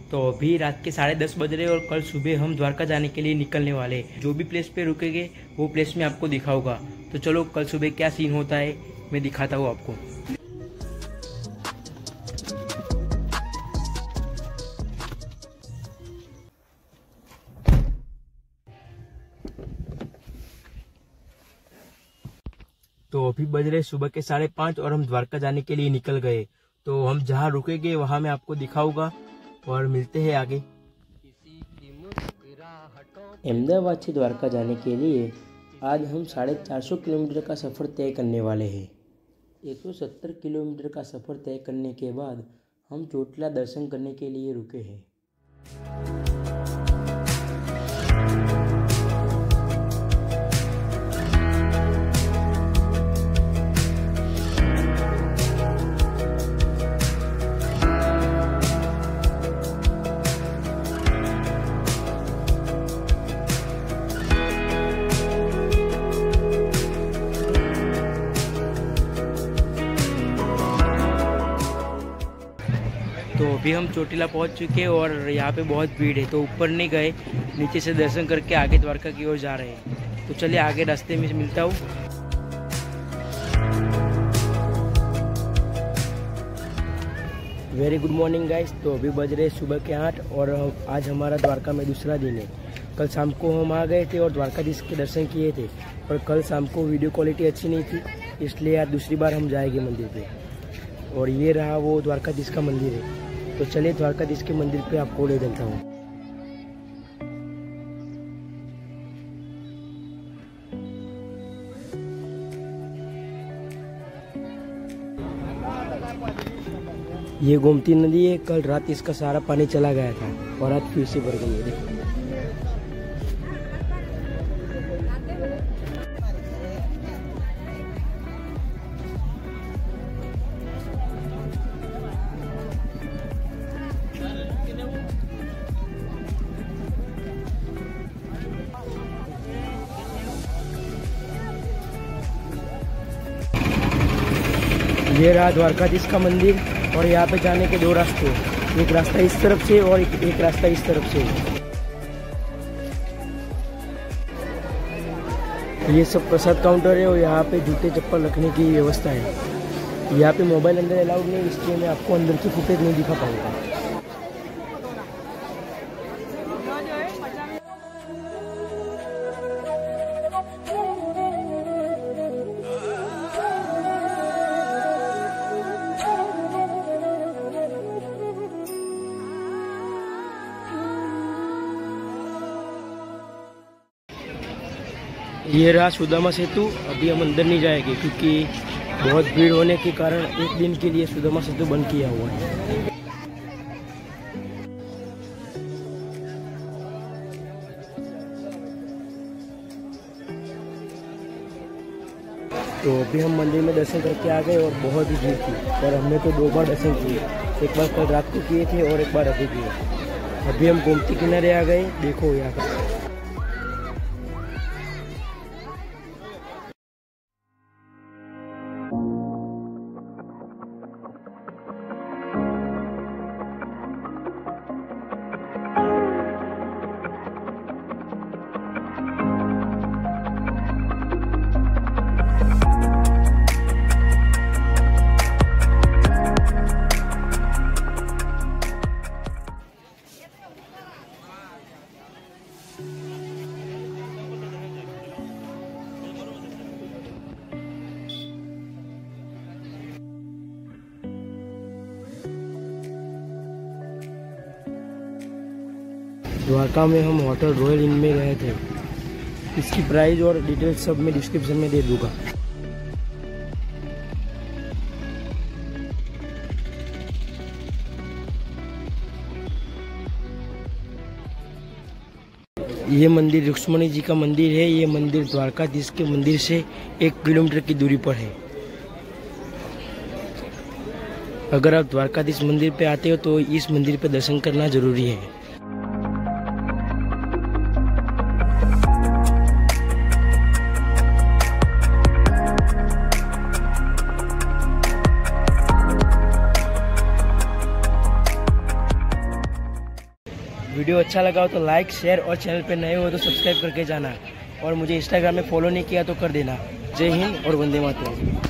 तो अभी रात के 10:30 बज रहे और कल सुबह हम द्वारका जाने के लिए निकलने वाले। जो भी प्लेस पे रुकेंगे वो प्लेस में आपको दिखाऊंगा। तो चलो कल सुबह क्या सीन होता है मैं दिखाता हूँ आपको। तो अभी बज रहे सुबह के 5:30 और हम द्वारका जाने के लिए निकल गए। तो हम जहाँ रुकेंगे वहाँ मैं आपको दिखाऊंगा और मिलते हैं आगे। अहमदाबाद से द्वारका जाने के लिए आज हम 450 किलोमीटर का सफ़र तय करने वाले हैं। 170 किलोमीटर का सफ़र तय करने के बाद हम चोटिला दर्शन करने के लिए रुके हैं। तो अभी हम चोटिला पहुंच चुके हैं और यहाँ पे बहुत भीड़ है, तो ऊपर नहीं गए, नीचे से दर्शन करके आगे द्वारका की ओर जा रहे हैं। तो चलिए आगे रास्ते में मिलता हूँ। Very good morning guys. तो अभी बज रहे सुबह के 8 और आज हमारा द्वारका में दूसरा दिन है। कल शाम को हम आ गए थे और द्वारकाधीश के दर्शन किए थे, पर कल शाम को वीडियो क्वालिटी अच्छी नहीं थी, इसलिए आज दूसरी बार हम जाएंगे मंदिर पे। और ये रहा वो द्वारकाधीश का मंदिर है। तो चलिए द्वारकाधीश के मंदिर पे आपको ले चलता हूँ। ये गोमती नदी है, कल रात इसका सारा पानी चला गया था और आज फिर से भर गई है। देखो ये रहा द्वारकाधीश का मंदिर और यहाँ पे जाने के 2 रास्ते हैं। एक रास्ता इस तरफ से और एक रास्ता इस तरफ से। ये सब प्रसाद काउंटर है और यहाँ पे जूते चप्पल रखने की व्यवस्था है। यहाँ पे मोबाइल अंदर अलाउड नहीं, इसलिए मैं आपको अंदर की फुटेज नहीं दिखा पाऊंगा। ये रहा सुदामा सेतु। अभी हम अंदर नहीं जाएंगे क्योंकि बहुत भीड़ होने के कारण एक दिन के लिए सुदामा सेतु बंद किया हुआ है। तो अभी हम मंदिर में दर्शन करके आ गए और बहुत ही भीड़ थी, और हमने तो 2 बार दर्शन किए। एक बार कल रात को किए थे और एक बार अभी किए। अभी हम गोमती किनारे आ गए। देखो यहाँ का द्वारका में हम होटल रॉयल इन में गए थे। इसकी प्राइस और डिटेल्स सब मैं डिस्क्रिप्शन में दे दूंगा। ये मंदिर रुक्मणी जी का मंदिर है। ये मंदिर द्वारकाधीश के मंदिर से 1 किलोमीटर की दूरी पर है। अगर आप द्वारकाधीश मंदिर पे आते हो तो इस मंदिर पे दर्शन करना जरूरी है। वीडियो अच्छा लगा हो तो लाइक शेयर और चैनल पर नए हो तो सब्सक्राइब करके जाना और मुझे इंस्टाग्राम में फॉलो नहीं किया तो कर देना। जय हिंद और वंदे मातरम।